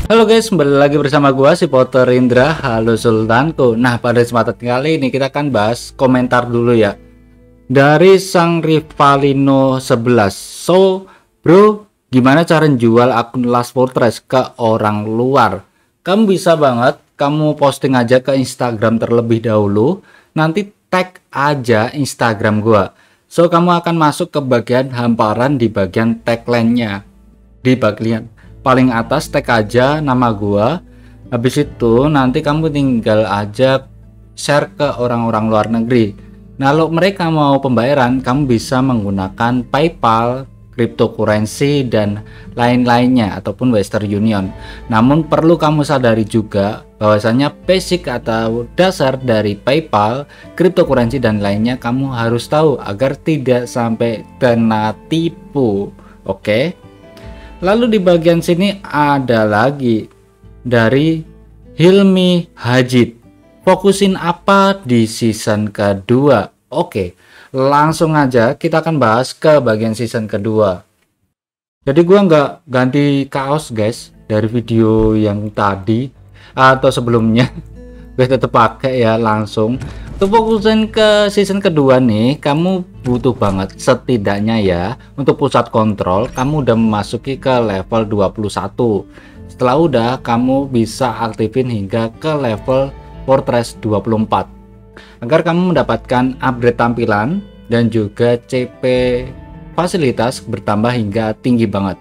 Halo guys, kembali lagi bersama gua si Potter Indra. Halo Sultanku. Nah, pada kesempatan kali ini kita akan bahas komentar dulu ya dari sang Rivalino 11. So, bro, gimana cara jual akun Last Fortress ke orang luar? Kamu bisa banget, kamu posting aja ke Instagram terlebih dahulu, nanti tag aja Instagram gua. So, kamu akan masuk ke bagian hamparan di bagian tagline-nya. Di bagian paling atas tag aja nama gua. Habis itu nanti kamu tinggal aja share ke orang-orang luar negeri. Nah, kalau mereka mau pembayaran, kamu bisa menggunakan PayPal, cryptocurrency dan lain-lainnya ataupun Western Union. Namun perlu kamu sadari juga bahwasanya basic atau dasar dari PayPal, cryptocurrency dan lainnya kamu harus tahu agar tidak sampai kena tipu. Oke? Lalu di bagian sini ada lagi dari Hilmi Hajid. Fokusin apa di season kedua? Oke, langsung aja kita akan bahas ke bagian season kedua. Jadi gua nggak ganti kaos guys dari video yang tadi atau sebelumnya. Gue tetap pakai ya langsung. Untuk fokusin ke season kedua nih, kamu butuh banget setidaknya ya untuk pusat kontrol kamu udah memasuki ke level 21. Setelah udah, kamu bisa aktifin hingga ke level Fortress 24 agar kamu mendapatkan upgrade tampilan dan juga CP fasilitas bertambah hingga tinggi banget.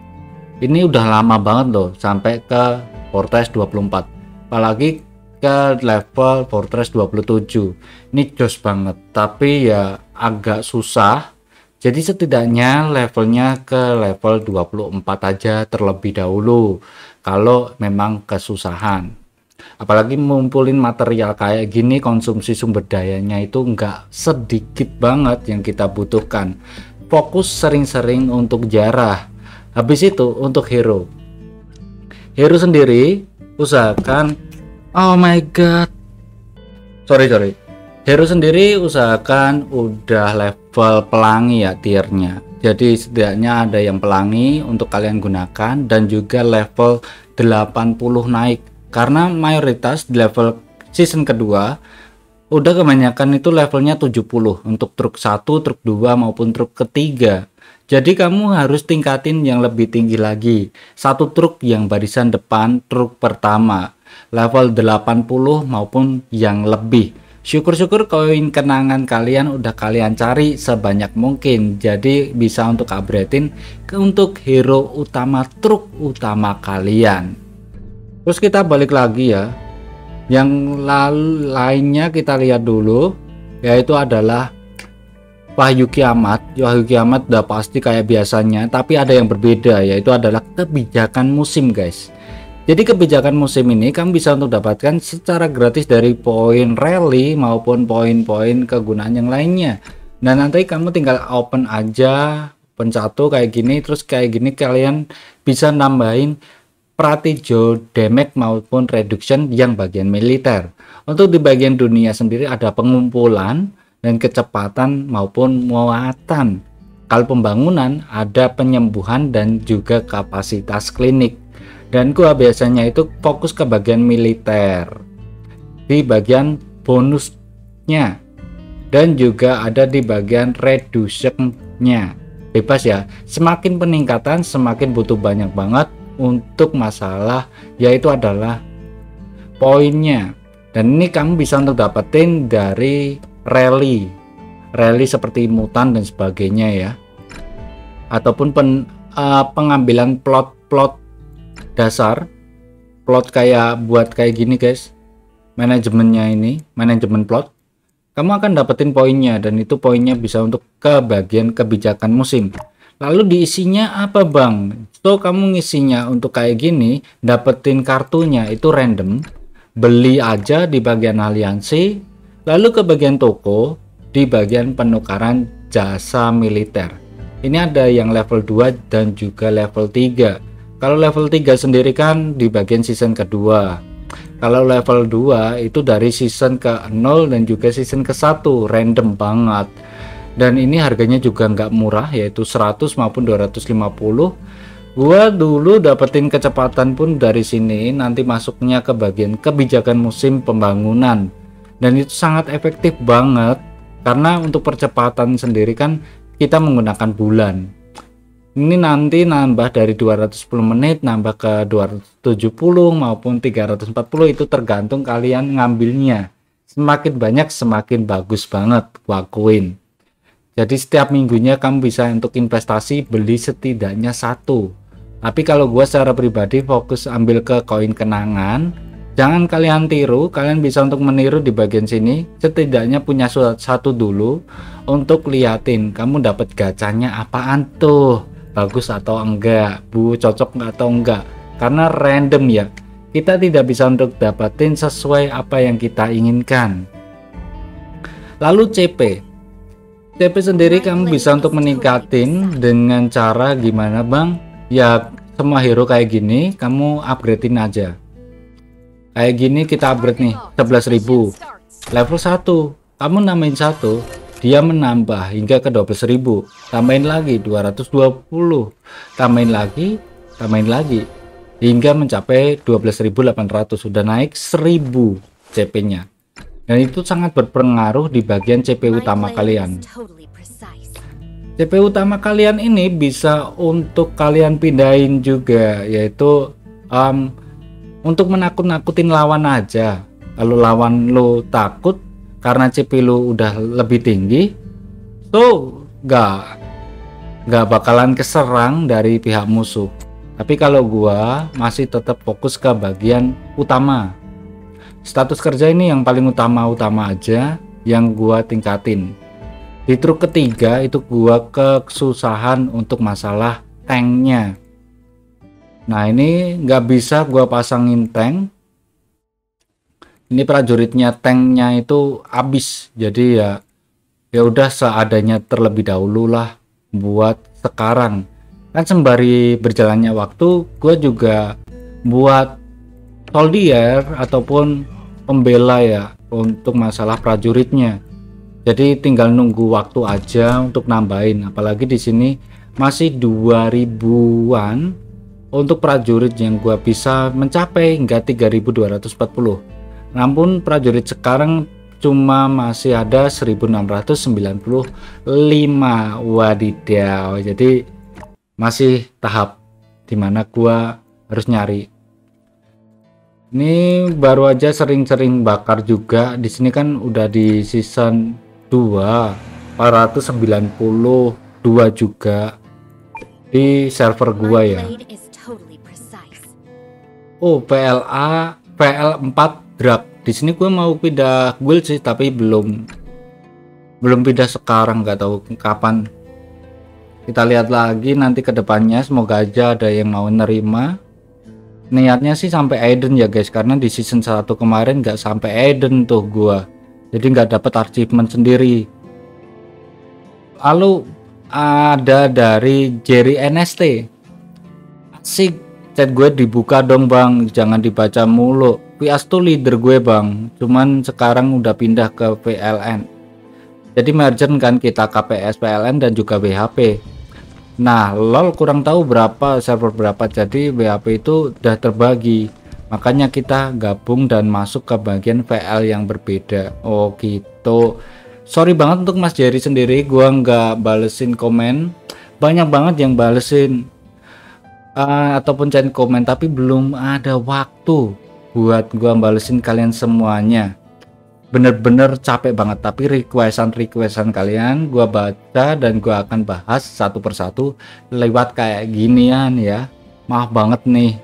Ini udah lama banget loh sampai ke Fortress 24, apalagi ke level Fortress 27. Ini jos banget, tapi ya agak susah. Jadi setidaknya levelnya ke level 24 aja terlebih dahulu kalau memang kesusahan. Apalagi ngumpulin material kayak gini, konsumsi sumber dayanya itu nggak sedikit banget yang kita butuhkan. Fokus sering-sering untuk jarah. Habis itu untuk hero sendiri usahakan oh my god, sorry hero sendiri usahakan udah level pelangi ya tiernya. Jadi setidaknya ada yang pelangi untuk kalian gunakan dan juga level 80 naik, karena mayoritas di level season kedua udah kebanyakan itu levelnya 70 untuk truk 1, truk 2 maupun truk ketiga. Jadi kamu harus tingkatin yang lebih tinggi lagi. Satu truk yang barisan depan truk pertama level 80 maupun yang lebih. Syukur-syukur koin kenangan kalian udah kalian cari sebanyak mungkin, jadi bisa untuk upgradein untuk hero utama truk utama kalian. Terus kita balik lagi ya, yang lainnya kita lihat dulu, yaitu adalah Wahyu Kiamat. Wahyu Kiamat udah pasti kayak biasanya, tapi ada yang berbeda, yaitu adalah kebijakan musim guys. Jadi kebijakan musim ini kamu bisa untuk dapatkan secara gratis dari poin rally maupun poin-poin kegunaan yang lainnya. Nah, nanti kamu tinggal open aja, open satu kayak gini, terus kayak gini kalian bisa nambahin Pratijo damage maupun reduction yang bagian militer. Untuk di bagian dunia sendiri ada pengumpulan dan kecepatan maupun muatan. Kalau pembangunan ada penyembuhan dan juga kapasitas klinik. Dan gua biasanya itu fokus ke bagian militer di bagian bonusnya dan juga ada di bagian reductionnya. Bebas ya, semakin peningkatan semakin butuh banyak banget untuk masalah yaitu adalah poinnya. Dan ini kamu bisa untuk dapetin dari rally seperti mutan dan sebagainya ya, ataupun pengambilan plot dasar, plot kayak buat kayak gini guys, manajemennya ini, manajemen plot, kamu akan dapetin poinnya dan itu poinnya bisa untuk ke bagian kebijakan musim. Lalu diisinya apa bang? So kamu ngisinya untuk kayak gini, dapetin kartunya itu random, beli aja di bagian aliansi, lalu ke bagian toko di bagian penukaran jasa militer. Ini ada yang level 2 dan juga level 3. Kalau level 3 sendiri kan di bagian season kedua. Kalau level 2 itu dari season ke 0 dan juga season ke 1, random banget. Dan ini harganya juga nggak murah, yaitu 100 maupun 250. Gua dulu dapetin kecepatan pun dari sini, nanti masuknya ke bagian kebijakan musim pembangunan. Dan itu sangat efektif banget karena untuk percepatan sendiri kan kita menggunakan bulan. Ini nanti nambah dari 210 menit nambah ke 270 maupun 340, itu tergantung kalian ngambilnya. Semakin banyak semakin bagus banget, gua akuin. Jadi setiap minggunya kamu bisa untuk investasi beli setidaknya satu. Tapi kalau gue secara pribadi fokus ambil ke koin kenangan. Jangan kalian tiru, kalian bisa untuk meniru di bagian sini. Setidaknya punya satu dulu untuk liatin kamu dapat gacanya apaan tuh, bagus atau enggak, cocok atau enggak. Karena random ya, kita tidak bisa untuk dapatin sesuai apa yang kita inginkan. Lalu CP sendiri kamu bisa untuk meningkatin dengan cara gimana bang? Ya semua hero kayak gini kamu upgradein aja. Kayak gini kita upgrade nih 11.000 level 1, kamu nambahin 1, dia menambah hingga ke 12.000, tambahin lagi 220, tambahin lagi hingga mencapai 12.800, sudah naik 1000 CP nya. Dan itu sangat berpengaruh di bagian CP utama kalian. CP utama kalian ini bisa untuk kalian pindahin juga, yaitu untuk menakut-nakutin lawan aja. Kalau lawan lo takut karena CP lo udah lebih tinggi, so gak bakalan keserang dari pihak musuh. Tapi kalau gua masih tetap fokus ke bagian utama. Status kerja ini yang paling utama aja yang gua tingkatin. Di truk ketiga itu gua kesusahan untuk masalah tanknya. Nah ini nggak bisa gua pasangin tank. Ini prajuritnya, tanknya itu habis. Jadi ya udah seadanya terlebih dahulu lah buat sekarang. Kan sembari berjalannya waktu, gua juga buat soldier ataupun pembela ya untuk masalah prajuritnya. Jadi tinggal nunggu waktu aja untuk nambahin, apalagi di sini masih 2000-an untuk prajurit yang gua bisa mencapai hingga 3240. Namun prajurit sekarang cuma masih ada 1695. Wadidaw. Jadi masih tahap dimana gua harus nyari. Ini baru aja sering-sering bakar juga. Di sini kan udah di season 2 492 juga di server gua ya. Oh PL4 drag. Di sini gua mau pindah guild sih, tapi belum pindah sekarang, nggak tahu kapan. Kita lihat lagi nanti ke depannya, semoga aja ada yang mau nerima. Niatnya sih sampai Aiden ya guys, karena di season 1 kemarin nggak sampai Aiden tuh gua. Jadi nggak dapat achievement sendiri. Lalu ada dari Jerry NST. Asik, chat gue dibuka dong bang, jangan dibaca mulu. PS tuh leader gue bang, cuman sekarang udah pindah ke PLN. Jadi merger kan kita KPS, PLN dan juga BHP. Nah lol kurang tahu berapa server berapa, jadi BHP itu udah terbagi. Makanya kita gabung dan masuk ke bagian VL yang berbeda. Oh gitu. Sorry banget untuk Mas Jerry sendiri, gua nggak balesin komen. Banyak banget yang balesin ataupun chat komen, tapi belum ada waktu buat gua balesin kalian semuanya. Bener-bener capek banget, tapi requestan kalian gua baca dan gua akan bahas satu persatu lewat kayak ginian ya. Maaf banget nih.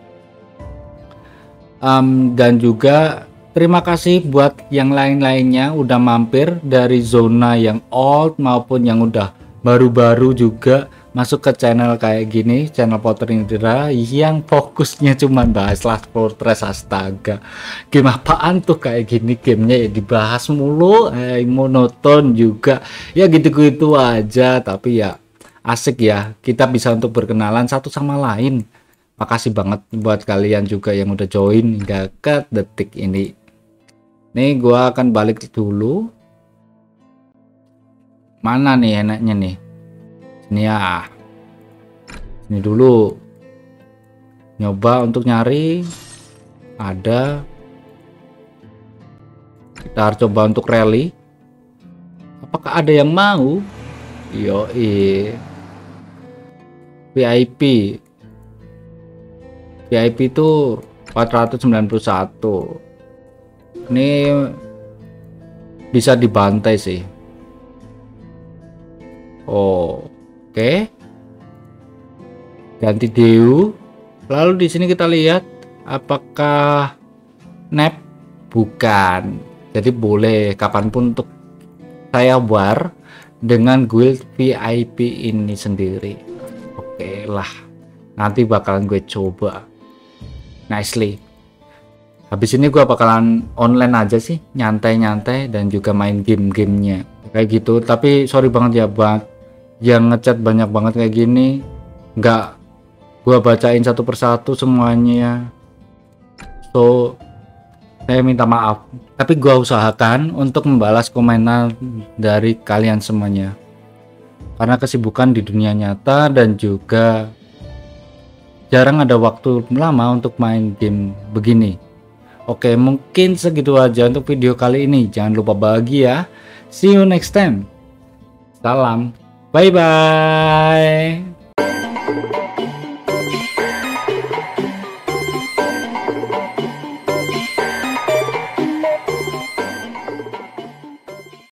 Dan juga terima kasih buat yang lain-lainnya udah mampir dari zona yang old maupun yang udah baru-baru juga masuk ke channel kayak gini, channel Potter Indra yang fokusnya cuma bahas Last Fortress. Astaga, game apaan tuh kayak gini, gamenya ya dibahas mulu, monoton juga ya, gitu-gitu aja. Tapi ya asik ya, kita bisa untuk berkenalan satu sama lain. Makasih banget buat kalian juga yang udah join hingga ke detik ini. Nih gua akan balik dulu. Mana nih enaknya nih? Ini ya. Ini dulu nyoba untuk nyari, ada. Kita coba untuk rally, apakah ada yang mau? Yoi, VIP itu 491. Ini bisa dibantai sih. Oh, oke. Ganti Deu. Lalu di sini kita lihat apakah nap, bukan. Jadi boleh kapanpun untuk saya war dengan guild VIP ini sendiri. Oke lah, nanti bakalan gue coba. Nicely. Habis ini gue bakalan online aja sih, nyantai-nyantai dan juga main game-gamenya kayak gitu. Tapi sorry banget ya bang, yang ngechat banyak banget kayak gini, nggak gue bacain satu persatu semuanya. So saya minta maaf, tapi gue usahakan untuk membalas komentar dari kalian semuanya, karena kesibukan di dunia nyata dan juga jarang ada waktu lama untuk main game begini. Oke, mungkin segitu aja untuk video kali ini. Jangan lupa bahagia. See you next time. Salam, bye bye.